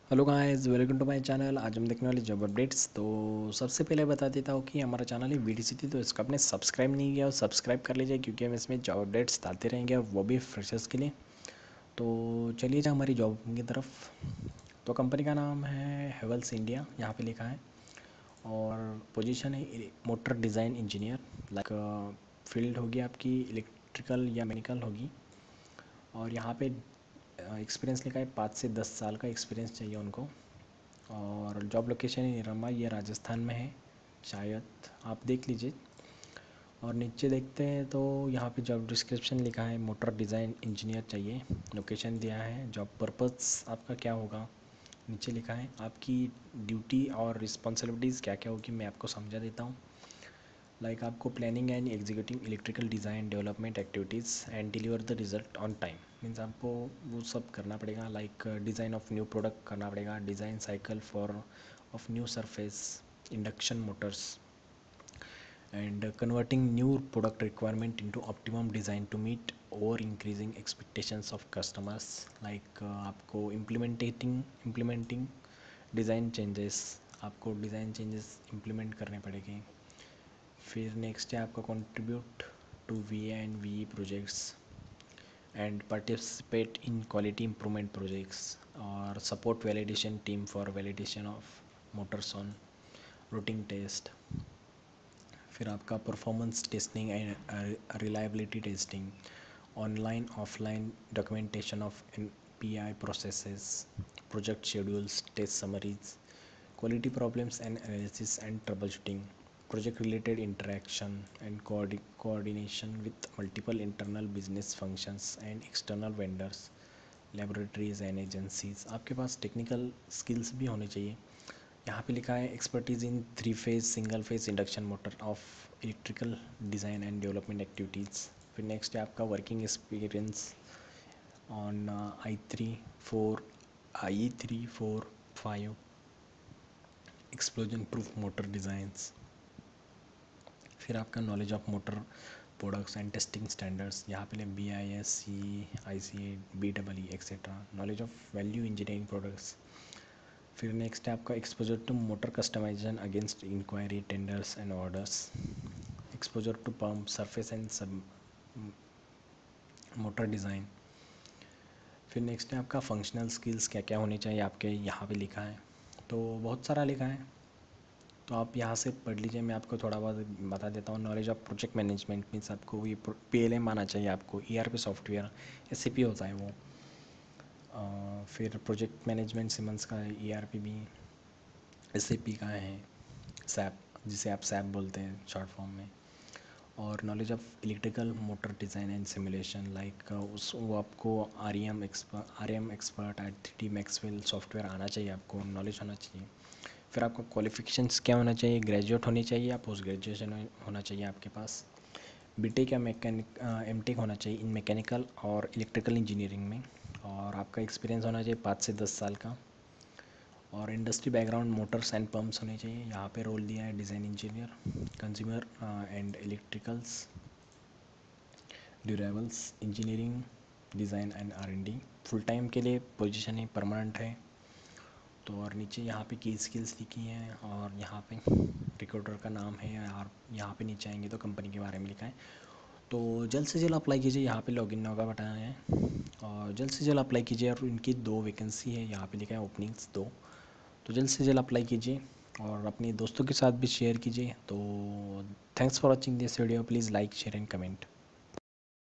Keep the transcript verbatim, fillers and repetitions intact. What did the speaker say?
Hello guys, welcome to my channel. आज हम देखने वाले जॉब अपडेट्स। तो सबसे पहले बता देता हूँ कि हमारा चैनल है वीडी सिटी, तो इसको आपने सब्सक्राइब नहीं किया और सब्सक्राइब कर लीजिए, क्योंकि हम इसमें जॉब अपडेट्स डालते रहेंगे और वो भी फ्रेशर्स के लिए। तो चलिए जा हमारी जॉब की तरफ। तो कंपनी का नाम है हेवल्स इंडिया, यहाँ पे लिखा है, और पोजीशन है motor design engineer. Like field होगी आपकी इलेक्ट्रिकल या मैकेनिकल होगी, और यहाँ पे एक्सपीरियंस लिखा है पाँच से दस साल का एक्सपीरियंस चाहिए उनको। और जॉब लोकेशन है निरंबा, ये राजस्थान में है शायद, आप देख लीजिए। और नीचे देखते हैं तो यहाँ पे जॉब डिस्क्रिप्शन लिखा है मोटर डिज़ाइन इंजीनियर चाहिए, लोकेशन दिया है, जॉब पर्पस आपका क्या होगा नीचे लिखा है, आपकी ड्यूटी और रिस्पॉन्सिबिलिटीज़ क्या क्या होगी मैं आपको समझा देता हूँ। लाइक आपको planning and executing electrical design development activities and deliver the result on time. Means आपको वो सब करना पड़ेगा। Like design of new product करना पड़ेगा, design cycle for of new surface induction motors, and converting new product requirement into optimum design to meet और increasing expectations of customers. Like आपको implementing implementing design changes, आपको design changes implement करने पड़ेंगे। फिर next है आपका contribute to V and V projects and participate in quality improvement projects, और support validation team for validation of motors on routing test. फिर आपका performance testing and reliability testing, online offline documentation of N P I processes, project schedules, test summaries, quality problems and analysis and troubleshooting, project related interaction and coordi- coordination with multiple internal business functions and external vendors, laboratories and agencies। आपके पास technical skills भी होने चाहिए। यहाँ पे लिखा है expertise in three phase single phase induction motor of electrical design and development activities. फिर next है आपका working experience on I three four I three four five explosion proof motor designs. फिर आपका knowledge of motor products and testing standards, यहाँ पे B I S C I C A B double E etcetera, knowledge of value engineering products. फिर next है आपका exposure to motor customization against inquiry tenders and orders, exposure to pump surface and sub motor design. फिर next है आपका functional skills क्या क्या होने चाहिए आपके, यहाँ पे लिखा है, तो बहुत सारा लिखा है, तो आप यहाँ से पढ़ लीजिए। मैं आपको थोड़ा बहुत बता देता हूँ। Knowledge of project management means आपको ये पी एल एम आना चाहिए, आपको E R P software S C P होता है वो। आ, फिर प्रोजेक्ट मैनेजमेंट सिमंस का ई आर पी भी एस सी पी का है, सैप जिसे आप सैप बोलते हैं शॉर्ट फॉर्म में। और knowledge of electrical motor design and simulation, like उस वो आपको R E M expert R M expert I three D Maxwell software आना चाहिए, आपको नॉलेज होना चाहिए। फिर आपका क्वालिफिकेशंस क्या होना चाहिए, ग्रेजुएट होनी चाहिए या पोस्ट ग्रेजुएशन होना चाहिए आपके पास, बीटेक या मैकेनिक एम टेक होना चाहिए इन मैकेनिकल और इलेक्ट्रिकल इंजीनियरिंग में, और आपका एक्सपीरियंस होना चाहिए पाँच से दस साल का, और industry background motors and pumps होने चाहिए। यहाँ पे रोल दिया है design engineer, consumer and electricals, durables engineering, design and R N D. Full time के लिए पोजीशन है, परमानेंट है। तो और नीचे यहाँ पे की स्किल्स लिखी हैं, और यहाँ पे रिक्रूटर का नाम है, और यहाँ पे नीचे आएंगे तो कंपनी के बारे में लिखा है। तो जल्द से जल्द अप्लाई कीजिए, यहाँ पे लॉगिन होगा बताया है, और जल्द से जल्द अप्लाई कीजिए। और इनकी दो वैकेंसी है, यहाँ पे लिखा है ओपनिंग्स दो, तो जल्द से जल्द अप्लाई कीजिए और अपने दोस्तों के साथ भी शेयर कीजिए। तो thanks for watching this video, please like share and comment.